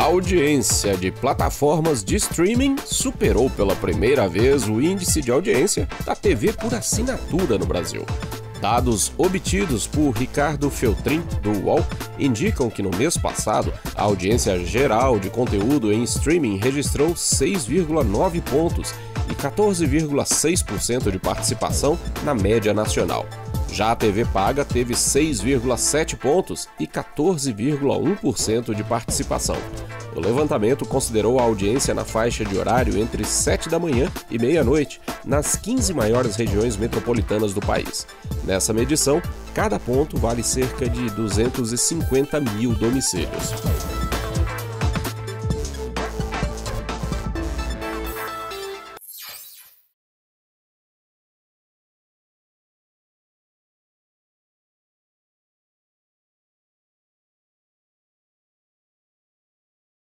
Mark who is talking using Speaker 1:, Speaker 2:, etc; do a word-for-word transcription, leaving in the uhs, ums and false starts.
Speaker 1: audiência de plataformas de streaming superou pela primeira vez o índice de audiência da T V por assinatura no Brasil. Dados obtidos por Ricardo Feltrin, do U O L, indicam que no mês passado a audiência geral de conteúdo em streaming registrou seis vírgula nove pontos e quatorze vírgula seis por cento de participação na média nacional. Já a T V paga teve seis vírgula sete pontos e quatorze vírgula um por cento de participação. O levantamento considerou a audiência na faixa de horário entre sete da manhã e meia-noite, nas quinze maiores regiões metropolitanas do país. Nessa medição, cada ponto vale cerca de duzentos e cinquenta mil domicílios.